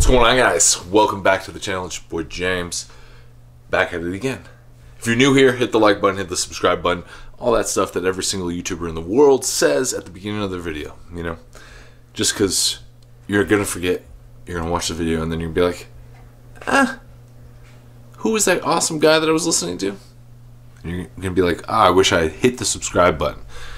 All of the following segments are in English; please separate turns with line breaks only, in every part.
What's going on, guys? Welcome back to the channel. It's your boy James, back at it again. If you're new here, hit the like button, hit the subscribe button, all that stuff that every single YouTuber in the world says at the beginning of their video, you know? Just because you're gonna forget, you're gonna watch the video and then you're gonna be like, who was that awesome guy that I was listening to? And you're gonna be like, I wish I had hit the subscribe button.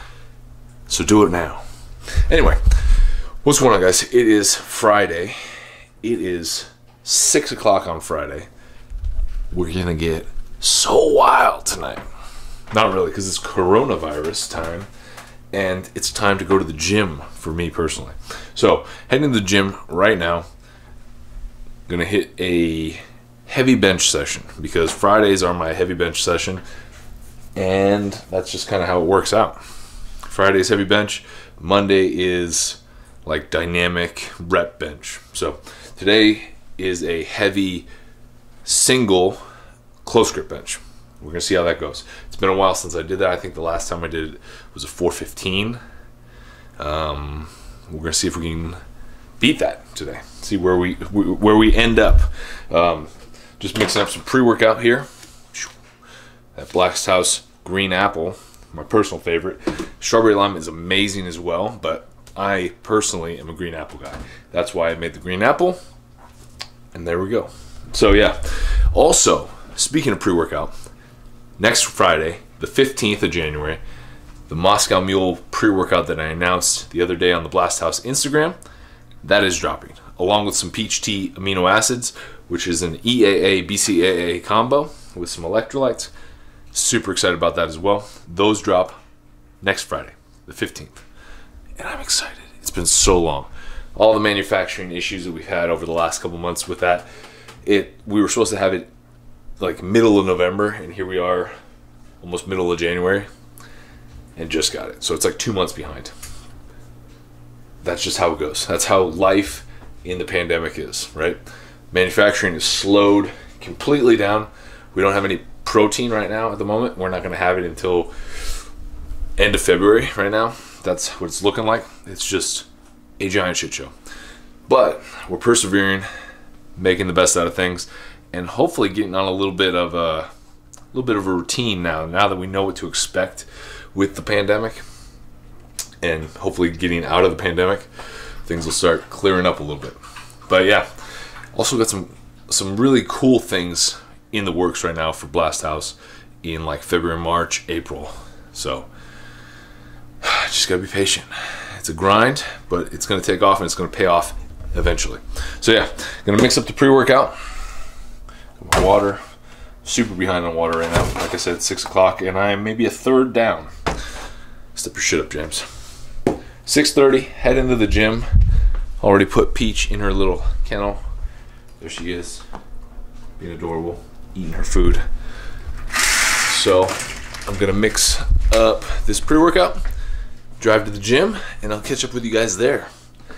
So do it now. Anyway, what's going on, guys? It is Friday. It is 6 o'clock on Friday. We're gonna get so wild tonight. Not really, because it's coronavirus time, and it's time to go to the gym for me personally. So, heading to the gym right now. Gonna hit a heavy bench session, because Fridays are my heavy bench session, and that's just kind of how it works out. Friday's heavy bench, Monday is like dynamic rep bench. So today is a heavy single close grip bench. We're gonna see how that goes. It's been a while since I did that. I think the last time I did it was a 415. We're gonna see if we can beat that today. See where we end up. Just mixing up some pre-workout here. That Blast House green apple, my personal favorite. Strawberry lime is amazing as well, but I personally am a green apple guy. That's why I made the green apple. And there we go. So yeah. Also, speaking of pre-workout, next Friday, the 15th of January, the Moscow Mule pre-workout that I announced the other day on the Blast House Instagram, that is dropping, along with some peach tea amino acids, which is an EAA BCAA combo with some electrolytes. Super excited about that as well. Those drop next Friday, the 15th. And I'm excited. It's been so long. All the manufacturing issues that we've had over the last couple months with that, we were supposed to have it like middle of November, and here we are almost middle of January and just got it. So it's like 2 months behind. That's just how it goes. That's how life in the pandemic is, right? Manufacturing is slowed completely down. We don't have any protein right now at the moment. We're not going to have it until end of February right now. That's what it's looking like. It's just a giant shit show. But we're persevering, making the best out of things, and hopefully getting on a little bit of a routine now that we know what to expect with the pandemic, and hopefully getting out of the pandemic, things will start clearing up a little bit. But yeah, also got some really cool things in the works right now for Blast House in like February, March, April. So just gotta be patient. It's a grind, but it's gonna take off and it's gonna pay off eventually. So yeah, gonna mix up the pre-workout. Water, super behind on water right now. Like I said, 6 o'clock, and I am maybe a third down. Step your shit up, James. 6:30, head into the gym. Already put Peach in her little kennel. There she is, being adorable, eating her food. So I'm gonna mix up this pre-workout, drive to the gym, and I'll catch up with you guys there.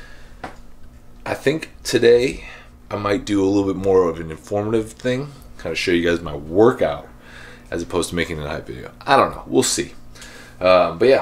I think today I might do a little bit more of an informative thing, kind of show you guys my workout as opposed to making a hype video. I don't know, we'll see. But yeah,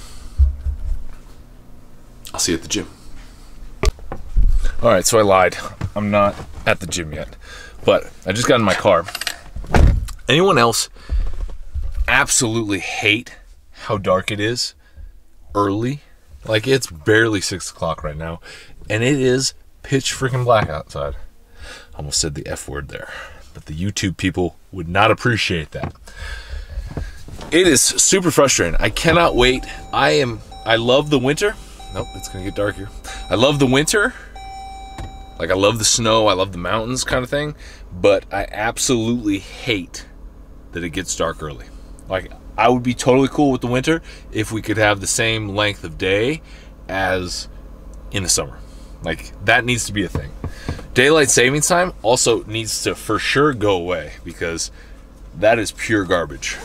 I'll see you at the gym. Alright, so I lied. I'm not at the gym yet, but I just got in my car. Anyone else absolutely hate how dark it is early? Like, it's barely 6 o'clock right now, and it is pitch freaking black outside. Almost said the F word there, but the YouTube people would not appreciate that. It is super frustrating. I cannot wait. I love the winter. Nope, it's gonna get dark here. I love the winter. Like, I love the snow, I love the mountains kind of thing, but I absolutely hate that it gets dark early. Like, I would be totally cool with the winter if we could have the same length of day as in the summer. Like, that needs to be a thing. Daylight savings time also needs to for sure go away, because that is pure garbage.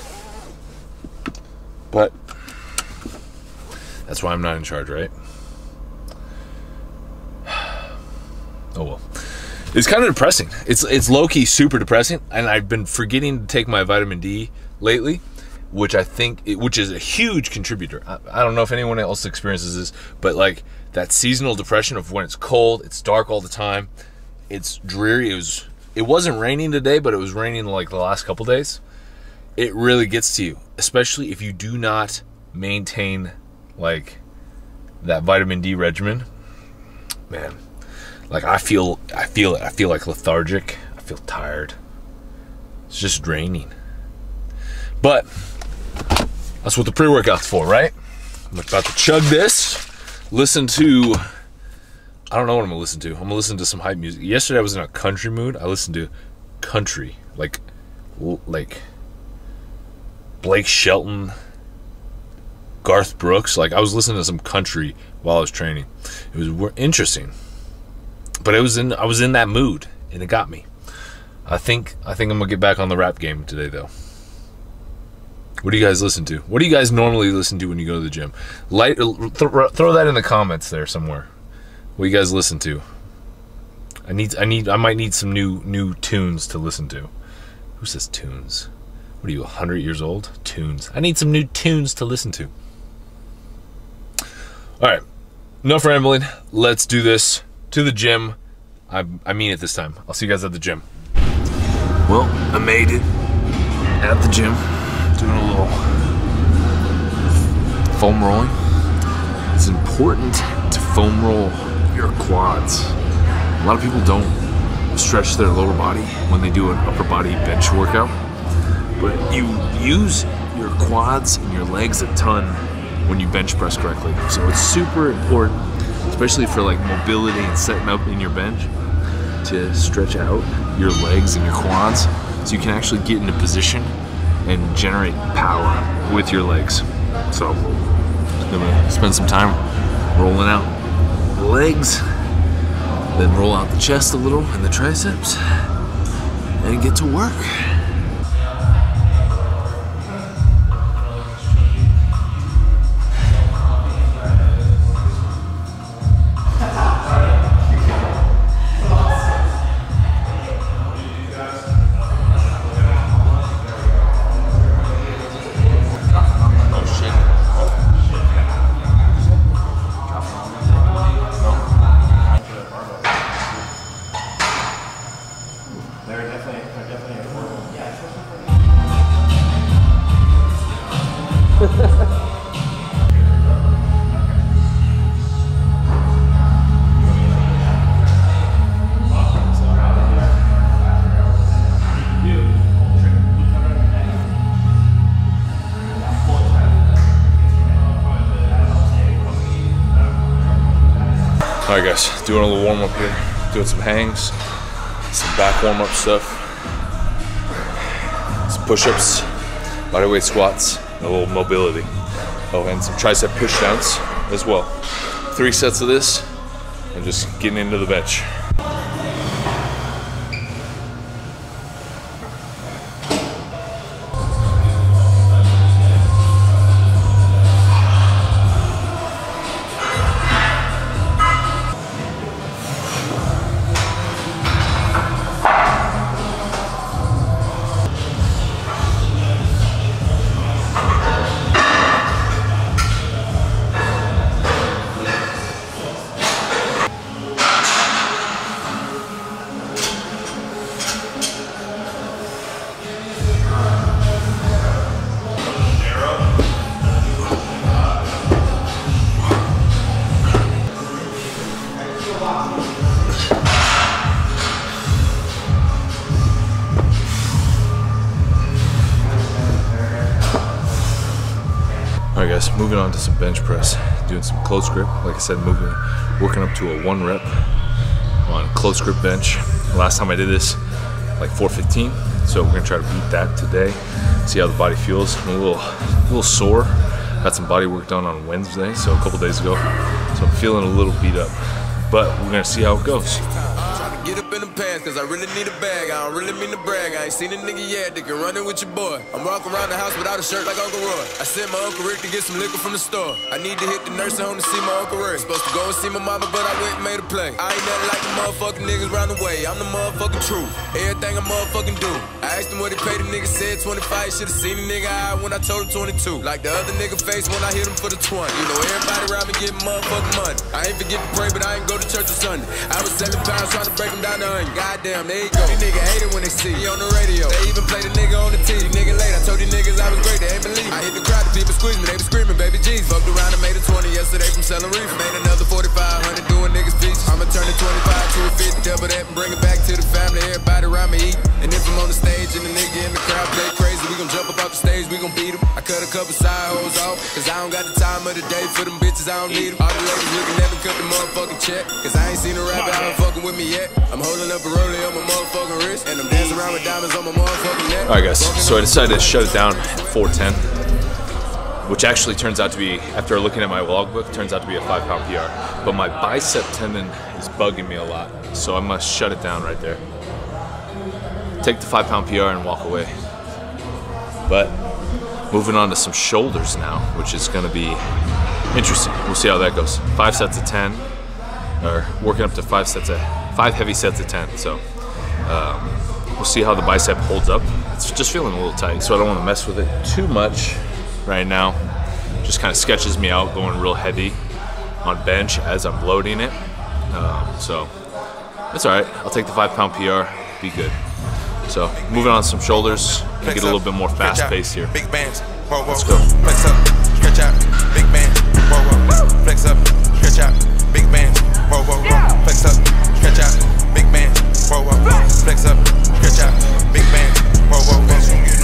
But that's why I'm not in charge, right? Oh well. It's kind of depressing. It's low-key super depressing, and I've been forgetting to take my vitamin D lately, which is a huge contributor. I don't know if anyone else experiences this, but like that seasonal depression of when it's cold, it's dark all the time, It's dreary. It wasn't raining today, but it was raining like the last couple days. It really gets to you, especially if you do not maintain like that vitamin D regimen. Man, like I feel it. I feel like lethargic. I feel tired. It's just draining. But that's what the pre-workout's for, right? I'm about to chug this. Listen to, I don't know what I'm gonna listen to. I'm gonna listen to some hype music. Yesterday I was in a country mood. I listened to country, like Blake Shelton, Garth Brooks. Like I was listening to some country while I was training. It was interesting, but I was in that mood, and it got me. I think I'm gonna get back on the rap game today, though. What do you guys listen to? What do you guys normally listen to when you go to the gym? Throw that in the comments there somewhere. What do you guys listen to? I might need some new tunes to listen to. Who says tunes? What are you, 100 years old? Tunes. I need some new tunes to listen to. All right, enough rambling. Let's do this. To the gym. I mean it this time. I'll see you guys at the gym. Well, I made it at the gym. Doing a little foam rolling. It's important to foam roll your quads. A lot of people don't stretch their lower body when they do an upper body bench workout, but you use your quads and your legs a ton when you bench press correctly. So it's super important, especially for like mobility and setting up in your bench, to stretch out your legs and your quads so you can actually get into position and generate power with your legs. So I'm gonna spend some time rolling out the legs, then roll out the chest a little and the triceps, and get to work. Alright guys, doing a little warm up here, doing some hangs, some back warm up stuff, some push-ups, bodyweight squats, and a little mobility. Oh, and some tricep push downs as well. 3 sets of this, and just getting into the bench. Alright guys, moving on to some bench press. Doing some close grip, like I said, working up to a 1 rep on close grip bench. Last time I did this, like 415, so we're gonna try to beat that today. See how the body feels. I'm a little sore. Got some body work done on Wednesday, so a couple days ago. So I'm feeling a little beat up, but we're gonna see how it goes.
Get up in the pants, cause I really need a bag. I don't really mean to brag. I ain't seen a nigga yet that can run it with your boy. I'm walking around the house without a shirt like Uncle Roy. I sent my Uncle Rick to get some liquor from the store. I need to hit the nursing home to see my Uncle Rick. Supposed to go and see my mama, but I went and made a play. I ain't nothing like the motherfucking niggas round the way. I'm the motherfucking truth. Everything I motherfucking do. I asked him what he paid, the nigga said 25. Should've seen the nigga eye when I told him 22. Like the other nigga face when I hit him for the 20. You know, everybody around me getting motherfucking money. I ain't forget to pray, but I ain't go to church on Sunday. I was selling pounds trying to break them them down the onion. Goddamn, there you go. These niggas hate it when they see me on the radio. They even play the nigga on the TV. Nigga late, I told these niggas I was great, they ain't believe me. I hit the crowd, the people squeeze me, they be screaming, baby Jesus. Fucked around and made a 20 yesterday from selling reefer. Made another 4,500 doing niggas peaches. I'ma turn it 25 to a 50, double that and bring it back to the family. Everybody around me eat. And if I'm on the stage and the nigga in the crowd play crazy, we gon' jump up off the stage, we gon' beat him. I cut a couple side hoes off, cause I don't got the time of the day for them bitches, I don't need them. All the ladies looking at me, cut the motherfucking check, cause I ain't seen a rapper out fucking with me yet. I'm holding up a rollie on my motherfucking wrist, and I'm dancing around with diamonds on my motherfucking neck.
Alright guys, so I decided to shut it down at 410, which actually turns out to be, after looking at my logbook, turns out to be a 5-pound PR. But my bicep tendon is bugging me a lot, so I must shut it down right there. Take the 5-pound PR and walk away. But moving on to some shoulders now, which is going to be interesting. We'll see how that goes. 5 sets of 10, or working up to 5 heavy sets of 10. So we'll see how the bicep holds up. It's just feeling a little tight, so I don't want to mess with it too much right now. Just kind of sketches me out going real heavy on bench as I'm loading it. So that's all right. I'll take the 5-pound PR. Be good. So moving on to some shoulders and get a little bit more fast paced here.
Big bands, whoa, whoa,
let's go.
Flex up, stretch out, big bands, whoa, whoa. Flex up, stretch out, big bands, whoa, whoa, whoa. Flex up, stretch out, big bands, whoa, whoa, whoa. Flex up, stretch out, big bands, whoa, whoa, whoa.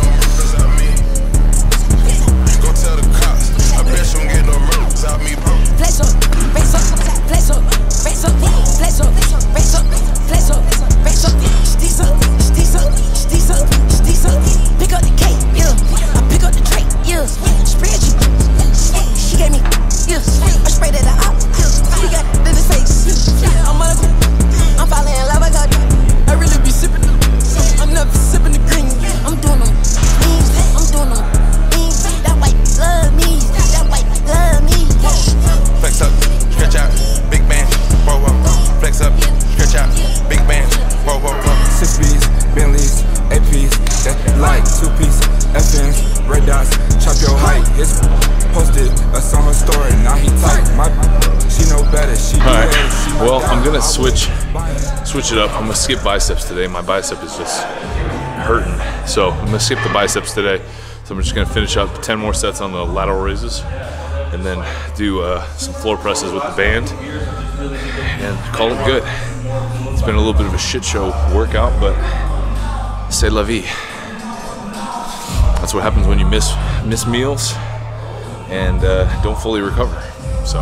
Go tell the cops, I bet you don't get no murders out me, bro.
Flex up, flex up, flex up, flex up, flex up, flex up, flex up, flex up, sticks up, sticks up, sticks up, sticks up. Pick up the cake, yeah. I pick up the tray, yeah. Spread you, she gave me, yeah. I sprayed at the op, yeah. She got in the face. I'm falling in love, I got. I really be sipping. I'm never sipping the green. I'm doing them, I'm doing them. That white love me, that white love me.
Flex up, stretch out, big band, whoa, whoa. Flex up, stretch out, big band, whoa, whoa, whoa. 6 B's, Bentleys, APs, that like 2-piece, FNs, red dots, chop your height. His posted us on her story, now he tight. My, she know better, she
all right, well, I'm gonna switch it up. I'm gonna skip biceps today. My bicep is just hurting, so I'm gonna skip the biceps today. So I'm just gonna finish up 10 more sets on the lateral raises, and then do some floor presses with the band, and call it good. It's been a little bit of a shit show workout, but c'est la vie. That's what happens when you miss meals and don't fully recover. So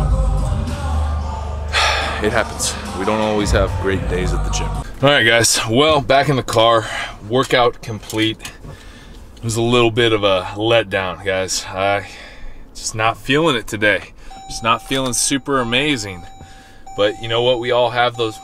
it happens. We don't always have great days at the gym. All right, guys. Well, back in the car, workout complete. It was a little bit of a letdown, guys. I just not feeling it today. Just not feeling super amazing. But you know what? We all have those.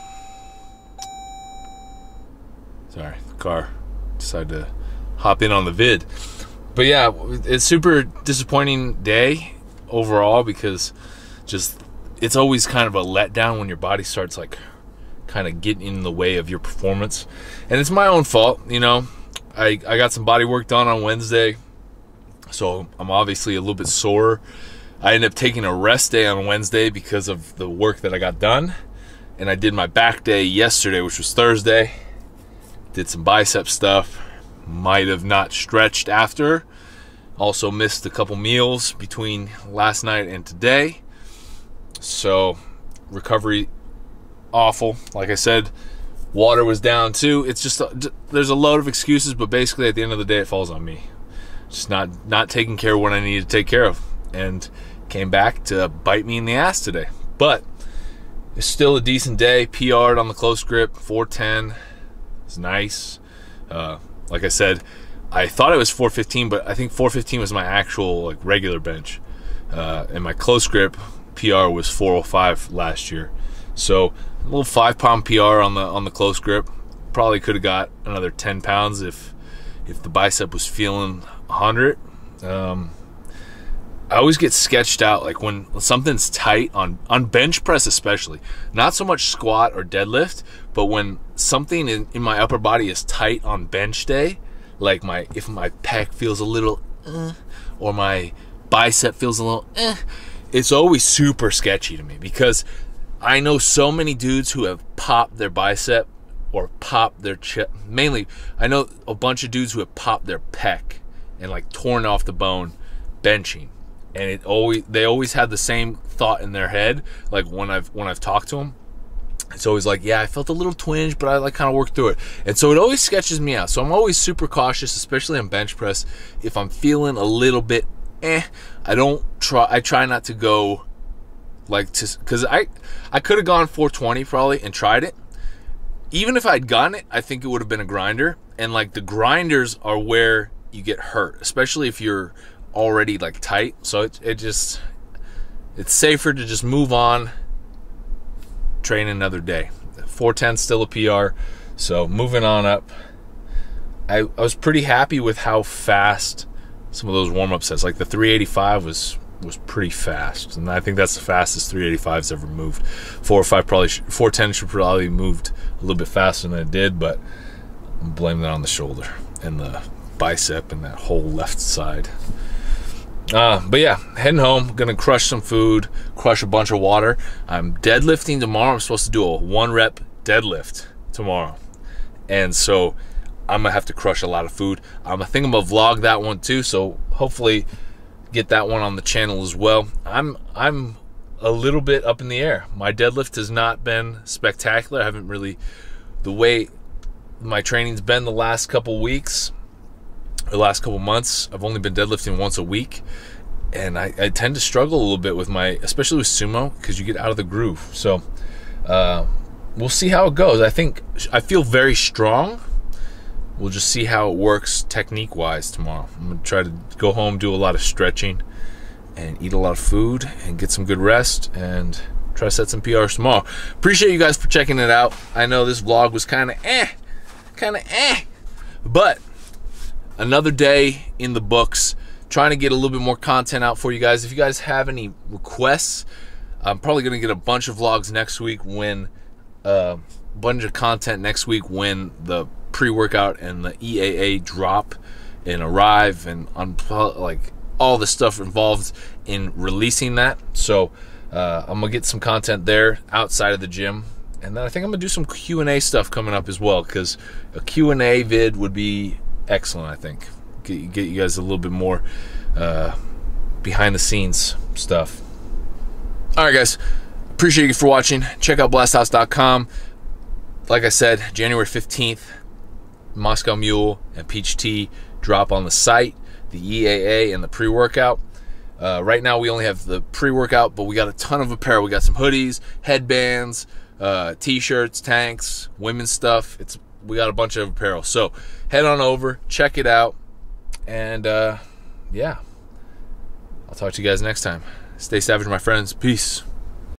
Sorry, the car decided to hop in on the vid. But yeah, it's super disappointing day overall, because just it's always kind of a letdown when your body starts like kind of getting in the way of your performance. And it's my own fault, you know. I got some body work done on Wednesday, so I'm obviously a little bit sore. I ended up taking a rest day on Wednesday because of the work that I got done. And I did my back day yesterday, which was Thursday. Did some bicep stuff. Might have not stretched after. Also missed a couple meals between last night and today. So recovery awful. Like I said, water was down too. It's just there's a load of excuses, but basically at the end of the day it falls on me. Just not taking care of what I needed to take care of, and came back to bite me in the ass today. But it's still a decent day. PR'd on the close grip, 410. It's nice. Like I said, I thought it was 415, but I think 415 was my actual like regular bench. And my close grip PR was 405 last year. So a little 5-pound PR on the close grip. Probably could have got another 10 pounds if the bicep was feeling 100. I always get sketched out like when something's tight on bench press, especially. Not so much squat or deadlift, but when something in my upper body is tight on bench day, like if my pec feels a little or my bicep feels a little it's always super sketchy to me, because I know so many dudes who have popped their bicep or popped their chest. Mainly, I know a bunch of dudes who have popped their pec and like torn off the bone benching, and they always had the same thought in their head. Like when I've talked to them, it's always like, yeah, I felt a little twinge, but I like kind of worked through it. And so it always sketches me out. So I'm always super cautious, especially on bench press. If I'm feeling a little bit I try not to go like to, because I could have gone 420 probably and tried it. Even if I'd gotten it, I think it would have been a grinder. And like the grinders are where you get hurt, especially if you're already like tight. So it's safer to just move on, train another day. 410 still a PR, so moving on up. I was pretty happy with how fast some of those warm-up sets, like the 385 was pretty fast, and I think that's the fastest 385's ever moved. 410 should probably moved a little bit faster than it did, but I'm blaming that on the shoulder and the bicep and that whole left side. But yeah, heading home, gonna crush some food, crush a bunch of water. I'm deadlifting tomorrow. I'm supposed to do a 1-rep deadlift tomorrow, and so I'm gonna have to crush a lot of food. I think I'm gonna vlog that one too, so hopefully get that one on the channel as well. I'm a little bit up in the air. My deadlift has not been spectacular. I haven't really, the way my training's been the last couple weeks, the last couple months, I've only been deadlifting once a week, and I tend to struggle a little bit with especially with sumo, because you get out of the groove. So we'll see how it goes. I feel very strong. We'll just see how it works technique-wise tomorrow. I'm going to try to go home, do a lot of stretching, and eat a lot of food, and get some good rest, and try to set some PRs tomorrow. Appreciate you guys for checking it out. I know this vlog was kind of but another day in the books. Trying to get a little bit more content out for you guys. If you guys have any requests, I'm probably going to get a bunch of vlogs next week bunch of content next week when the pre-workout and the EAA drop and arrive, and like all the stuff involved in releasing that. So I'm gonna get some content there outside of the gym, and then I think I'm gonna do some Q&A stuff coming up as well, because a Q&A vid would be excellent. I think get you guys a little bit more behind the scenes stuff. All right, guys, appreciate you for watching. Check out blasthouse.com. Like I said, January 15th, Moscow Mule and Peach Tea drop on the site, the EAA and the pre-workout. Right now we only have the pre-workout, but we got a ton of apparel. We got some hoodies, headbands, t-shirts, tanks, women's stuff. We got a bunch of apparel. So head on over, check it out, and yeah, I'll talk to you guys next time. Stay savage, my friends. Peace.